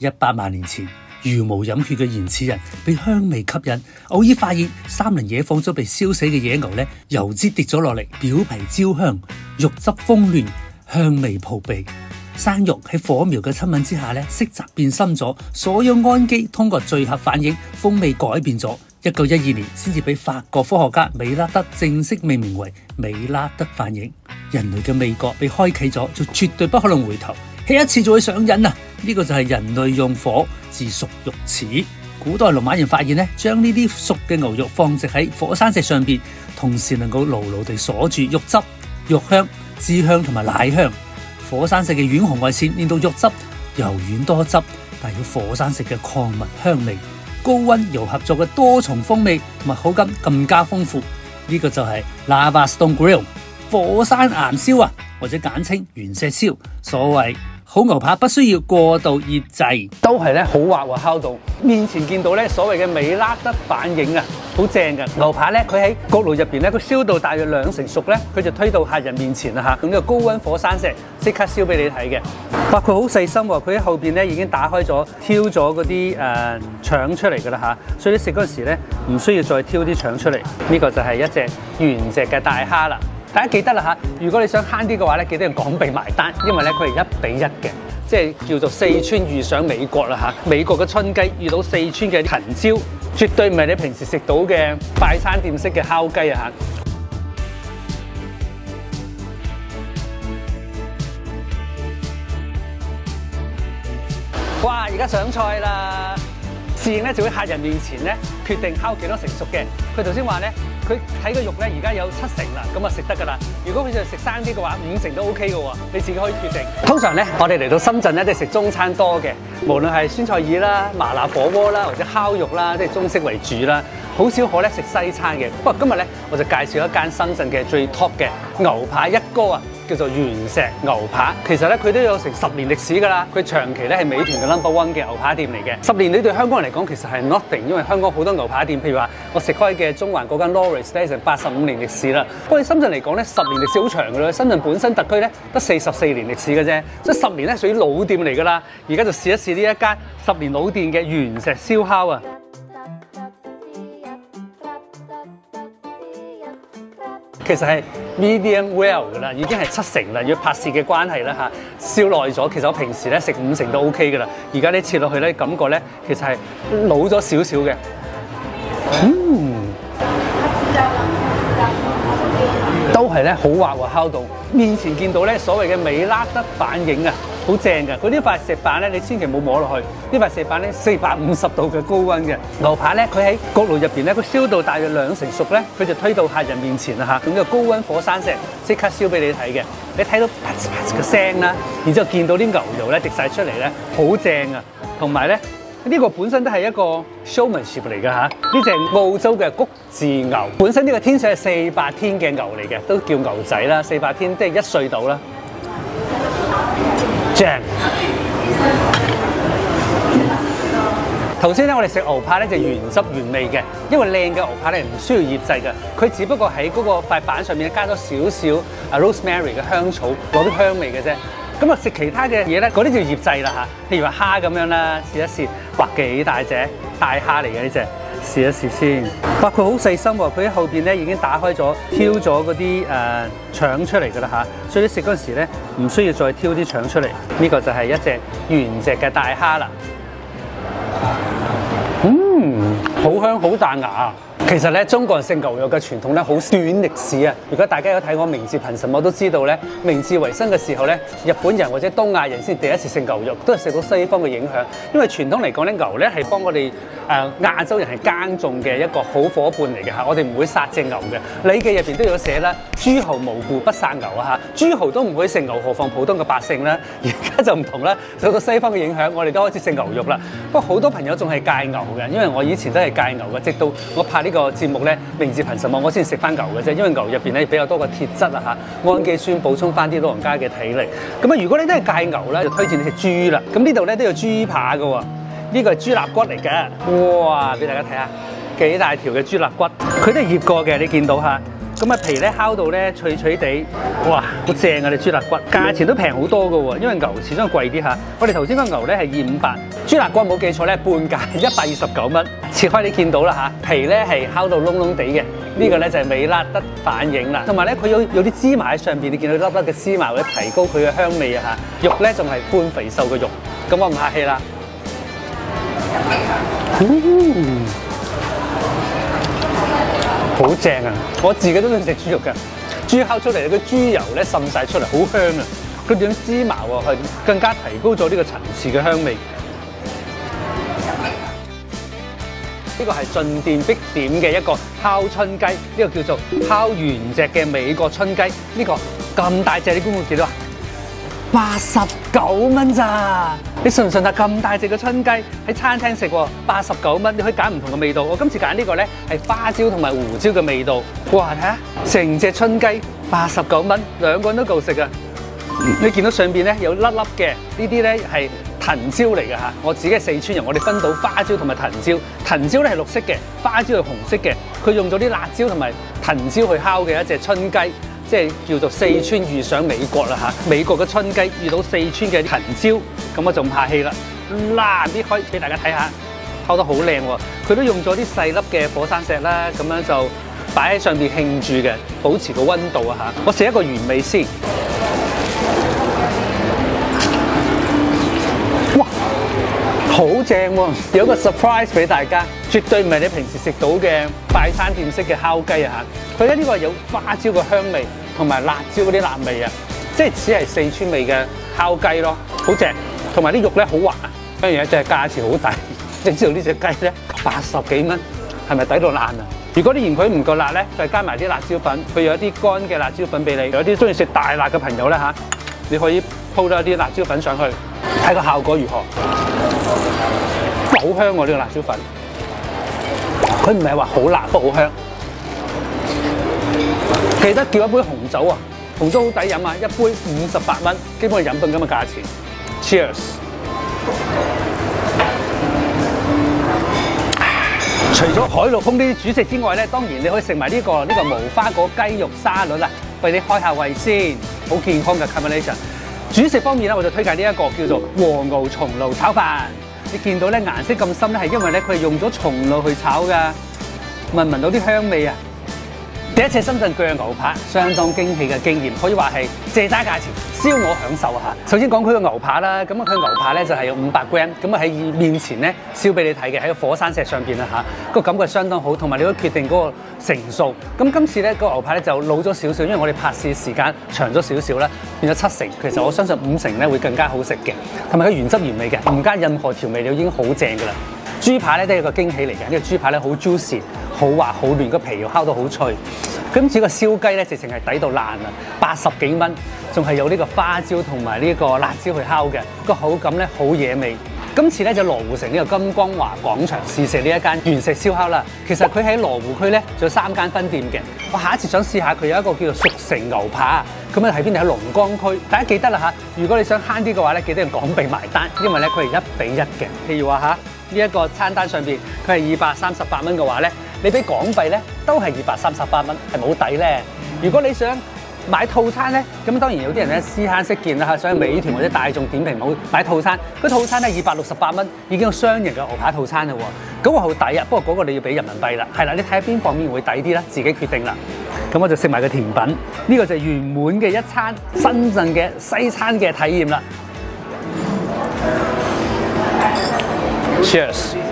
100萬年前，茹毛飲血嘅原始人被香味吸引，偶爾發現3輪野放咗被燒死嘅野牛咧，油脂跌咗落嚟，表皮焦香，肉汁豐嫩，香味撲鼻。生肉喺火苗嘅親吻之下咧，色澤變深咗，所有氨基通過聚合反應，風味改變咗。1912年先至俾法國科學家美拉德正式命名為美拉德反應。人類嘅味覺被開啟咗，就絕對不可能回頭，吃一次就會上癮啊！呢個就係人類用火自熟肉齒。古代羅馬人發現咧，將呢啲熟嘅牛肉放置喺火山石上邊，同時能夠牢牢地鎖住肉汁、肉香、脂香同埋奶香。火山石嘅遠紅外線令到肉汁柔軟多汁，但有火山石嘅礦物香味。高溫油合作嘅多重風味同埋口感更加豐富，呢個就係 Lava Stone Grill 火山岩燒啊，或者簡稱原石燒。所謂好牛扒不需要過度醃製，都係咧好滑喎，烤到面前見到咧所謂嘅美拉德反應啊，好正嘅牛扒咧，佢喺焗爐入邊咧，佢燒到大約2成熟咧，佢就推到客人面前啦嚇，用呢個高溫火山石即刻燒俾你睇嘅。哇！佢好細心喎，佢喺後邊咧已經打開咗挑咗嗰啲腸出嚟㗎啦嚇，所以你食嗰陣時咧唔需要再挑啲腸出嚟。呢個就係一隻原隻嘅大蝦啦。大家記得啦嚇，如果你想慳啲嘅話咧，記得用港幣埋單，因為咧佢係1比1嘅，即係叫做四川遇上美國啦嚇。美國嘅春雞遇到四川嘅藤椒，絕對唔係你平時食到嘅快餐店式嘅烤雞啊嚇。哇！而家上菜啦，侍應咧就會喺客人面前咧決定烤幾多成熟嘅。佢頭先話咧，佢睇個肉咧而家有7成啦，咁啊食得㗎啦。如果佢就食生啲嘅話，5成都 OK嘅喎，你自己可以決定。通常咧，我哋嚟到深圳咧，都係食中餐多嘅，無論係酸菜魚啦、麻辣火鍋啦，或者烤肉啦，即係中式為主啦，好少可咧食西餐嘅。不過今日咧，我就介紹一間深圳嘅最 top 嘅牛扒一哥啊！叫做原石牛扒，其實咧佢都有成10年歷史㗎啦。佢長期咧係美團嘅 No.1 嘅牛扒店嚟嘅。10年呢對香港人嚟講其實係 nothing， 因為香港好多牛扒店，譬如話我食開嘅中環嗰間 Lawrence 咧，成85年歷史啦。不過喺深圳嚟講咧，10年歷史好長㗎啦。深圳本身特區咧得44年歷史嘅啫，所以10年咧屬於老店嚟㗎啦。而家就試一試呢一間10年老店嘅原石燒烤啊！其實係 medium well 㗎啦，已經係7成啦。要拍攝嘅關係啦嚇，燒耐咗。其實我平時咧食5成都 OK 㗎啦。而家呢切落去咧，感覺咧其實係老咗少少嘅。都係咧好滑喎，烤到面前見到咧所謂嘅美拉德反應啊，好正㗎。佢呢塊石板咧，你千祈唔好摸落去。呢塊石板咧450度嘅高溫嘅牛扒咧，佢喺焗爐入邊咧，佢燒到大約2成熟咧，佢就推到客人面前啦嚇，用呢個高溫火山石即刻燒俾你睇嘅。你睇到啪嚓啪嚓嘅聲啦，然之後見到啲牛油咧滴晒出嚟咧，好正啊！同埋咧。呢個本身都係一個 showmanship 嚟㗎嚇，呢隻澳洲嘅谷字牛，本身呢個天水係400天嘅牛嚟嘅，都叫牛仔啦，400天即係1歲到啦。正。頭先咧，我哋食牛扒咧就原汁原味嘅，因為靚嘅牛扒咧唔需要醃製嘅，佢只不過喺嗰個塊板上面加咗少少rosemary 嘅香草，攞啲香味嘅啫。咁啊食其他嘅嘢咧，嗰啲就醃製啦嚇，譬如話蝦咁樣啦，試一試，哇幾大隻大蝦嚟嘅呢隻，試一試先。哇佢好細心喎，佢喺後邊咧已經打開咗挑咗嗰啲腸出嚟㗎啦嚇，所以你食嗰陣時咧唔需要再挑啲腸出嚟。呢個就係一隻原隻嘅大蝦啦。好香好彈牙。其實咧，中國人食牛肉嘅傳統咧好短歷史啊！如果大家有睇我明治貧神，我都知道咧，明治維新嘅時候咧，日本人或者東亞人先第一次食牛肉，都係食到西方嘅影響。因為傳統嚟講咧，牛咧係幫我哋亞洲人係耕種嘅一個好伙伴嚟嘅嚇，我哋唔會殺隻牛嘅。禮記入邊都有寫啦，諸侯無故不殺牛啊嚇，諸侯都唔會食牛，何況普通嘅百姓啦？而家就唔同啦，受到西方嘅影響，我哋都開始食牛肉啦。不過好多朋友仲係戒牛嘅，因為我以前都係戒牛嘅，直到我拍呢個節目咧，明治貧神我先食翻牛嘅啫，因為牛入邊咧比較多個鐵質啊嚇，氨基酸補充翻啲老人家嘅體力。咁啊，如果你都係戒牛咧，就推薦你食豬啦。咁呢度咧都有豬扒嘅喎，呢個係豬肋骨嚟嘅。哇！俾大家睇下幾大條嘅豬肋骨，佢都係醃過嘅，你見到嚇。 咁啊皮咧烤到咧脆脆地，哇，好正啊！你豬肋骨，價錢都平好多噶喎，因為牛始終貴啲嚇。我哋頭先個牛咧係258，豬肋骨冇記錯咧半價129蚊。切開你見到啦嚇，皮咧係烤到燶燶地嘅，呢個咧就係微辣得反映啦。同埋咧佢有啲芝麻喺上邊，你見到粒粒嘅芝麻會提高佢嘅香味啊嚇。肉咧仲係半肥瘦嘅肉，咁我唔客氣啦。好正啊！我自己都中意食豬肉嘅，豬烤出嚟個豬油咧滲晒出嚟，好香啊！佢點芝麻喎，係更加提高咗呢個層次嘅香味。呢個係進店必點嘅一個烤春雞，呢個叫做烤原隻嘅美國春雞。呢個咁大隻，你估唔估見到啊？89蚊咋？你信唔信啊？咁大隻嘅春雞喺餐廳食喎，89蚊，你可以揀唔同嘅味道。我今次揀呢個咧係花椒同埋胡椒嘅味道。哇！睇下成隻春雞89蚊，兩個人都夠食啊！你見到上邊咧有粒粒嘅，呢啲咧係藤椒嚟嘅嚇。我自己係四川人，我哋分到花椒同埋藤椒。藤椒咧係綠色嘅，花椒係紅色嘅。佢用咗啲辣椒同埋藤椒去烤嘅一隻春雞。即係叫做四川遇上美國啦嚇，美國嘅春雞遇到四川嘅藤椒，咁我就唔客氣啦。嗱，搣開俾大家睇下，烤得好靚喎。佢都用咗啲細粒嘅火山石啦，咁樣就擺喺上邊慶住嘅，保持個溫度啊嚇。我試一個原味先。哇，好正喎！有個 surprise 俾大家，絕對唔係你平時食到嘅快餐店式嘅烤雞啊嚇。佢咧呢個有花椒嘅香味，同埋辣椒嗰啲辣味啊，即係只係四川味嘅烤雞咯，好正。同埋啲肉咧好滑，一樣嘢就係價錢好抵。你知道呢隻雞咧80幾蚊，係咪抵到爛啊？如果你嫌佢唔夠辣咧，就加埋啲辣椒粉。佢有一啲乾嘅辣椒粉俾你。有啲中意食大辣嘅朋友咧嚇，你可以鋪多一啲辣椒粉上去，睇個效果如何。好香喎呢個辣椒粉，佢唔係話好辣，不過好香。記得叫一杯紅酒啊！紅酒好抵飲啊，一杯58蚊，基本係飲品咁嘅價錢。Cheers！ 除咗海陸空呢啲主食之外咧，當然你可以食埋呢個無花果雞肉沙律啦，為你開下胃先，好健康嘅 combination。主食方面咧，我就推介呢一個叫做和牛松露炒飯。你見到咧顏色咁深咧，係因為咧佢係用咗松露去炒㗎，聞到啲香味啊！第一次深圳鋸牛扒，相當驚喜嘅經驗，可以話係借渣價錢，燒我享受下。首先講佢個牛扒啦，咁佢牛扒咧就係有500 gram，咁啊喺面前咧燒俾你睇嘅，喺個火山石上邊啦嚇，個感覺相當好，同埋你都決定嗰個成數。咁今次咧個牛扒咧就老咗少少，因為我哋拍攝時間長咗少少啦，變咗7成。其實我相信5成咧會更加好食嘅，同埋佢原汁原味嘅，唔加任何調味料已經好正噶啦。豬扒咧都係個驚喜嚟嘅，呢個豬扒咧好 juicy。好滑好嫩，個皮又烤到好脆。今次個燒雞咧，直情係抵到爛啦，80幾蚊，仲係有呢個花椒同埋呢個辣椒去烤嘅，個口感咧好惹味。今次咧就羅湖城呢個金光華廣場試食呢一間原石燒烤啦。其實佢喺羅湖區咧仲有3間分店嘅。我下一次想試下佢有一個叫做熟成牛扒，咁啊喺邊度？喺龍崗區。大家記得啦嚇，如果你想慳啲嘅話咧，記得用港幣埋單，因為咧佢係1比1嘅。譬如話嚇呢一個餐單上邊佢係238蚊嘅話咧。你俾港幣咧都係238蚊，係冇抵咧。如果你想買套餐咧，咁當然有啲人咧私慳識見啦嚇，想去美團或者大眾點評冇買套餐。嗰套餐咧268蚊已經有雙人嘅牛扒套餐啦喎，咁個好抵啊！不過嗰個你要俾人民幣啦，係啦，你睇下邊方面會抵啲啦，自己決定啦。咁我就食埋個甜品，呢個就係圓滿嘅一餐深圳嘅西餐嘅體驗啦。Cheers！